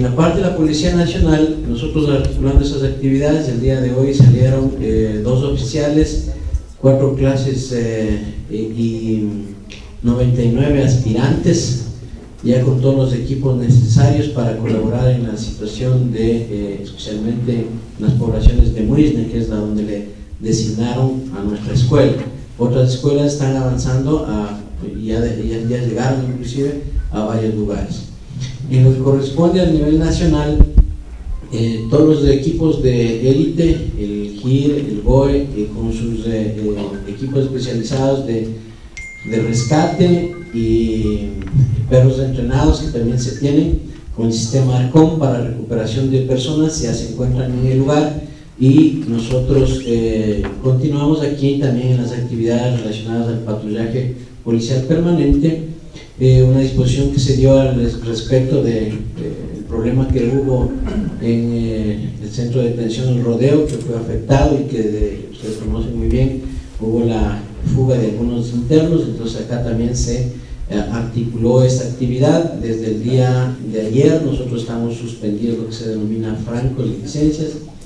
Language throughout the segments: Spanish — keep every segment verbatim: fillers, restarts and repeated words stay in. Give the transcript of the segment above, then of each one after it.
En la parte de la Policía Nacional, nosotros articulando esas actividades, el día de hoy salieron eh, dos oficiales, cuatro clases eh, y noventa y nueve aspirantes, ya con todos los equipos necesarios para colaborar en la situación de, eh, especialmente en las poblaciones de Muisne, que es la donde le designaron a nuestra escuela. Otras escuelas están avanzando, a, ya, ya, ya llegaron inclusive a varios lugares. En lo que corresponde al nivel nacional, eh, todos los equipos de élite, el G I R, el B O E, eh, con sus eh, eh, equipos especializados de, de rescate y perros entrenados que también se tienen, con el sistema ARCOM para recuperación de personas, ya se encuentran en el lugar, y nosotros eh, continuamos aquí también en las actividades relacionadas al patrullaje policial permanente. Eh, una disposición que se dio al respecto del de, de problema que hubo en eh, el centro de detención El Rodeo, que fue afectado y que de, ustedes conocen muy bien, hubo la fuga de algunos internos. Entonces acá también se eh, articuló esta actividad. Desde el día de ayer nosotros estamos suspendiendo lo que se denomina francos y licencias.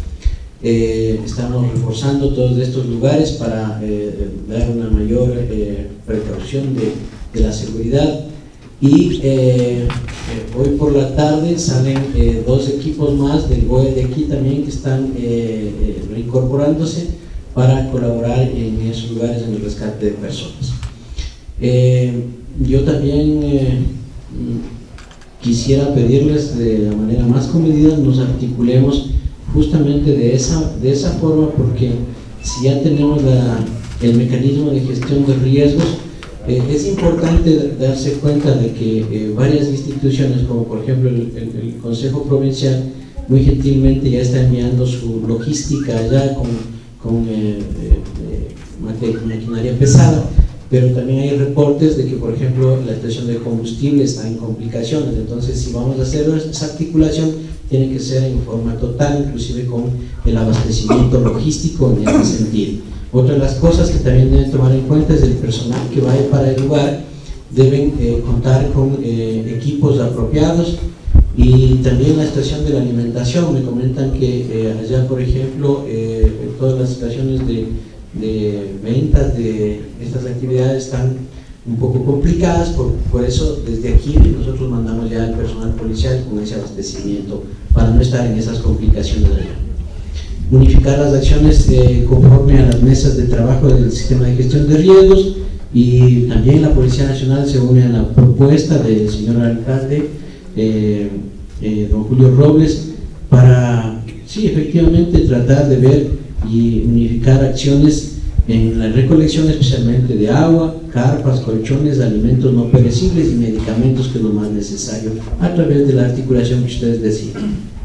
Eh, estamos reforzando todos estos lugares para eh, dar una mayor eh, precaución de, de la seguridad. Y eh, eh, hoy por la tarde salen eh, dos equipos más del B O E de aquí también que están eh, eh, reincorporándose para colaborar en esos lugares en el rescate de personas. Eh, yo también eh, quisiera pedirles de la manera más comedida nos articulemos justamente de esa, de esa forma, porque si ya tenemos la, el mecanismo de gestión de riesgos, eh, es importante darse cuenta de que eh, varias instituciones, como por ejemplo el, el, el Consejo Provincial, muy gentilmente ya está enviando su logística allá con, con eh, eh, maquinaria pesada, pero también hay reportes de que, por ejemplo, la estación de combustible está en complicaciones. Entonces, si vamos a hacer esa articulación, tiene que ser en forma total, inclusive con el abastecimiento logístico en ese sentido. Otra de las cosas que también deben tomar en cuenta es el personal que vaya para el lugar, deben eh, contar con eh, equipos apropiados, y también la estación de la alimentación. Me comentan que eh, allá, por ejemplo, eh, todas las estaciones de, de ventas de estas actividades están un poco complicadas, por, por eso desde aquí nosotros mandamos ya al personal policial con ese abastecimiento para no estar en esas complicaciones allá. Unificar las acciones eh, conforme a las mesas de trabajo del sistema de gestión de riesgos, y también la Policía Nacional se une a la propuesta del señor alcalde eh, eh, don Julio Robles para, sí, efectivamente tratar de ver y unificar acciones en la recolección especialmente de agua, carpas, colchones, alimentos no perecibles y medicamentos, que es lo más necesario, a través de la articulación que ustedes decían.